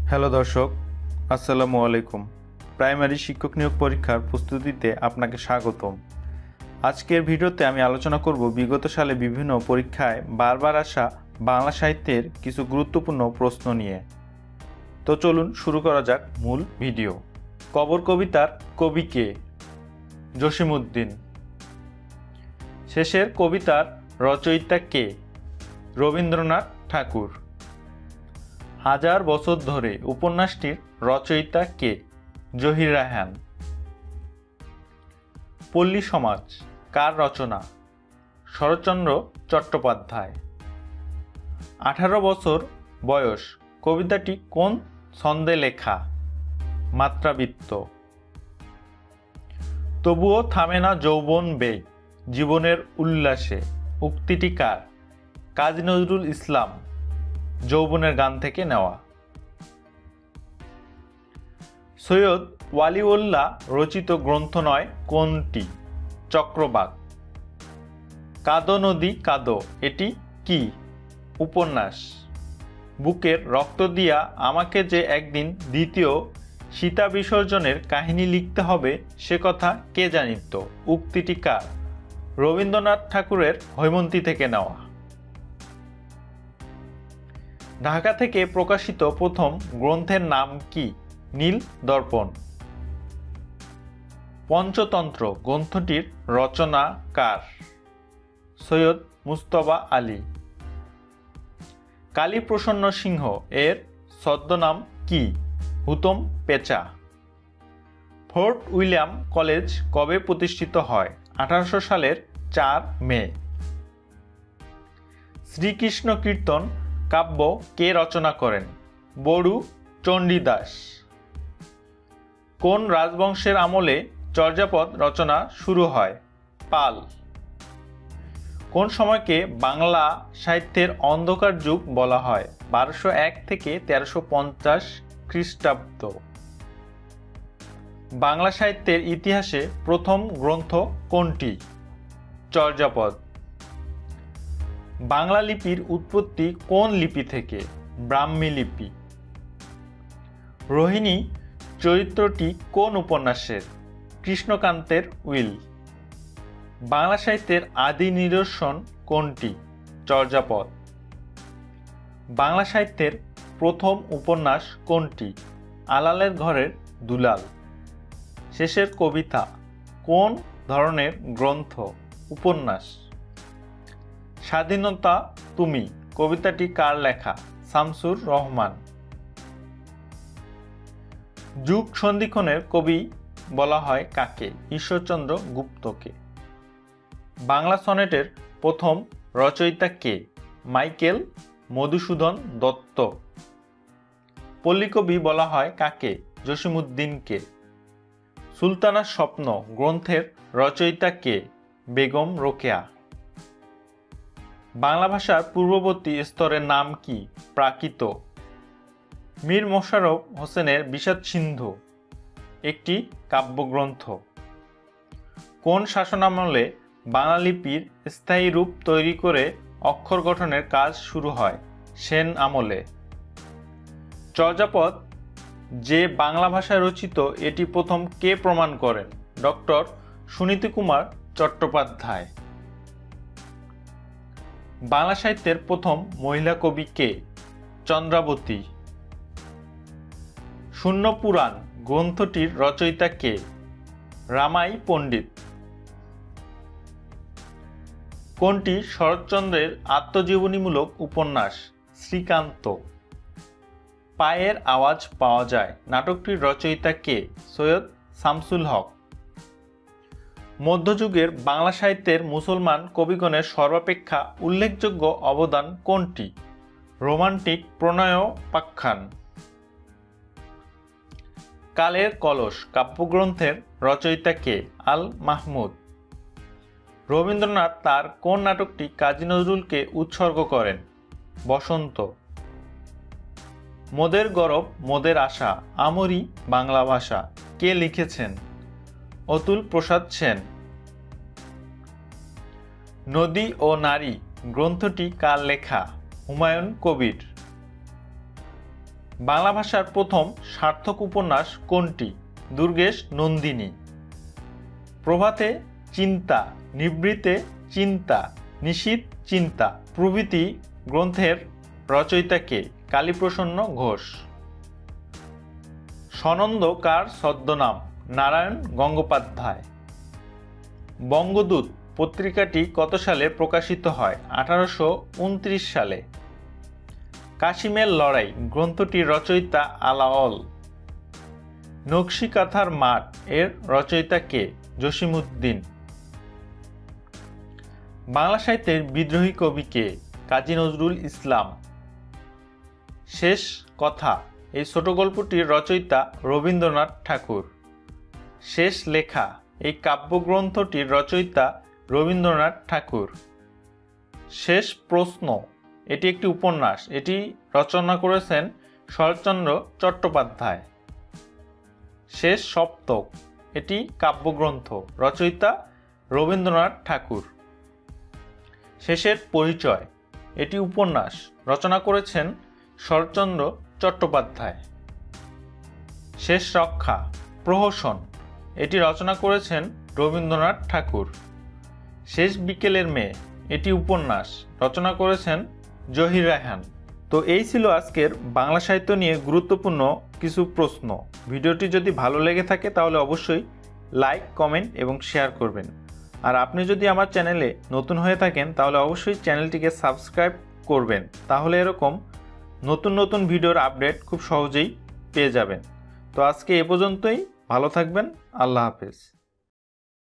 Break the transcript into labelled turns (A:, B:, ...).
A: Hello দর্শক, আসসালামু আলাইকুম। প্রাইমারি শিক্ষক নিয়োগ পরীক্ষার প্রস্তুতিতে আপনাকে স্বাগতম। আজকের ভিডিওতে আমি আলোচনা করব বিগত সালে বিভিন্ন পরীক্ষায় বারবার আসা বাংলা সাহিত্যের কিছু গুরুত্বপূর্ণ প্রশ্ন নিয়ে। তো চলুন শুরু করা যাক মূল ভিডিও। কবর কবিতার কবি কে? জসিমউদ্দিন। শেষের কবিতার রচয়িতা কে? রবীন্দ্রনাথ ঠাকুর। হাজার বছর ধরে উপন্যাসটির রচয়িতা কে? জহির রায়হান। পল্লী সমাজ কার রচনা? শরৎচন্দ্র চট্টোপাধ্যায়। 18 বছর বয়স কবিতাটি কোন ছন্দে লেখা? মাত্রাবৃত্ত। তবুও থামে না যৌবন বেগ জীবনের উল্লাসে উক্তিটি কার? কাজী নজরুল ইসলাম। যৌবনের গান থেকে নেওয়া। সৈয়দ ওয়ালিউল্লাহ রচিত গ্রন্থ নয় কোনটি? চক্রবাক। কাঁদো নদী কাঁদো এটি কি? উপন্যাস। বুকের রক্ত দিয়া আমাকে যে একদিন দ্বিতীয় সীতা বিসর্জনের কাহিনী লিখতে হবে সে কথা কে জানিত? উক্তিটি কার? রবীন্দ্রনাথ ঠাকুরের হৈমন্তী থেকে নেওয়া। ঢাকা থেকে প্রকাশিত প্রথম গ্রন্থের নাম কি? নীল দর্পণ। পঞ্চতন্ত্র গ্রন্থটির রচনা কার? সৈয়দ মুজতবা আলী। কালীপ্রসন্ন সিংহ এর ছদ্মনাম কি? হুতম পেঁচা। ফোর্ট উইলিয়াম কলেজ কবে প্রতিষ্ঠিত হয়? 1800 সালের 4 মে। শ্রীকৃষ্ণ কীর্তন কাব্য কে রচনা করেন? বড়ু চণ্ডীদাস। কোন রাজবংশের আমলে চর্যাপদ রচনা শুরু হয়? পাল। কোন সময়কে বাংলা সাহিত্যের অন্ধকার যুগ বলা হয়? 1201 থেকে 1350 খ্রিস্টাব্দ। বাংলা সাহিত্যের ইতিহাসে প্রথম গ্রন্থ কোনটি? চর্যাপদ। বাংলা লিপির উৎপত্তি কোন লিপি থেকে? ব্রাহ্মী লিপি। রোহিণী চরিত্রটি কোন উপন্যাসের? কৃষ্ণকান্তের উইল। বাংলা সাহিত্যের আদি নিদর্শন কোনটি? চর্যাপদ। বাংলা সাহিত্যের প্রথম উপন্যাস কোনটি? আলালের ঘরের দুলাল। শেষের কবিতা কোন ধরনের গ্রন্থ? উপন্যাস। স্বাধীনতা তুমি কবিতাটি কার লেখা? শামসুর রহমান। যুগ সন্ধিক্ষণের কবি বলা হয় কাকে? ঈশ্বরচন্দ্র গুপ্তকে। বাংলা সনেটের প্রথম রচয়িতা কে? মাইকেল মধুসূদন দত্ত। পল্লীকবি বলা হয় কাকে? জসিমউদ্দিনকে। সুলতানার স্বপ্ন গ্রন্থের রচয়িতা কে? বেগম রোকেয়া। বাংলা ভাষার পূর্ববর্তী স্তরের নাম কি? প্রাকৃত। মীর মোশাররফ হোসেনের বিষাদ সিন্ধু একটি কাব্যগ্রন্থ। কোন শাসনামলে বাংলা লিপির স্থায়ী রূপ তৈরি করে অক্ষর গঠনের কাজ শুরু হয়? সেন আমলে। চর্যাপদ যে বাংলা ভাষায় রচিত এটি প্রথম কে প্রমাণ করেন? ডক্টর সুনীতিকুমার চট্টোপাধ্যায়। বাংলা সাহিত্যের প্রথম মহিলা কবি কে? চন্দ্রাবতী। শূন্য পুরাণ গ্রন্থটির রচয়িতা কে? রামাই পণ্ডিত। কোনটি শরৎচন্দ্রের আত্মজীবনীমূলক উপন্যাস? শ্রীকান্ত। পায়ের আওয়াজ পাওয়া যায় নাটকটির রচয়িতা কে? সৈয়দ শামসুল হক। মধ্যযুগের বাংলা সাহিত্যের মুসলমান কবিগণের সর্বাপেক্ষা উল্লেখযোগ্য অবদান কোনটি? রোমান্টিক প্রণয়োপাখ্যান। কালের কলস কাব্যগ্রন্থের রচয়িতা কে? আল মাহমুদ। রবীন্দ্রনাথ তার কোন নাটকটি কাজী নজরুলকে উৎসর্গ করেন? বসন্ত। মোদের গরব মোদের আশা আমরি বাংলা ভাষা কে লিখেছেন? অতুল প্রসাদ সেন। নদী ও নারী গ্রন্থটি কার লেখা? হুমায়ুন কবির। বাংলা ভাষার প্রথম সার্থক উপন্যাস কোনটি? দুর্গেশ নন্দিনী। প্রভাতে চিন্তা, নিভৃতে চিন্তা, নিশীথ চিন্তা প্রভৃতি গ্রন্থের রচয়িতা কে? কালীপ্রসন্ন ঘোষ। সনন্দ কার ছদ্মনাম? নারায়ণ গঙ্গোপাধ্যায়। বঙ্গদূত পত্রিকাটি কত সালে প্রকাশিত হয়? 1829 সালে। কাশিমের লড়াই গ্রন্থটির রচয়িতা আলাওল। নকশি কাঁথার মাঠ এর রচয়িতা কে? জসিমউদ্দিন। বাংলা সাহিত্যের বিদ্রোহী কবি কে? কাজী নজরুল ইসলাম। শেষ কথা এই ছোট গল্পটির রচয়িতা রবীন্দ্রনাথ ঠাকুর। শেষ লেখা এই কাব্যগ্রন্থটির রচয়িতা রবীন্দ্রনাথ ঠাকুর। শেষ প্রশ্ন এটি একটি উপন্যাস, এটি রচনা করেছেন শরৎচন্দ্র চট্টোপাধ্যায়। শেষ সপ্তক এটি কাব্যগ্রন্থ, রচয়িতা রবীন্দ্রনাথ ঠাকুর। শেষের পরিচয় এটি উপন্যাস, রচনা করেছেন শরৎচন্দ্র চট্টোপাধ্যায়। শেষ রক্ষা প্রহসন এটি রচনা করেছেন রবীন্দ্রনাথ ঠাকুর। শেষ বিকেলের মেয়ে এটি উপন্যাস, রচনা করেছেন জহির রায়হান। তো এই ছিল আজকের বাংলা সাহিত্য নিয়ে গুরুত্বপূর্ণ কিছু প্রশ্ন। ভিডিওটি যদি ভালো লেগে থাকে তাহলে অবশ্যই লাইক, কমেন্ট এবং শেয়ার করবেন। আর আপনি যদি আমার চ্যানেলে নতুন হয়ে থাকেন তাহলে অবশ্যই চ্যানেলটিকে সাবস্ক্রাইব করবেন, তাহলে এরকম নতুন নতুন ভিডিওর আপডেট খুব সহজেই পেয়ে যাবেন। তো আজকে এ পর্যন্তই, ভালো থাকবেন, আল্লাহ হাফেজ।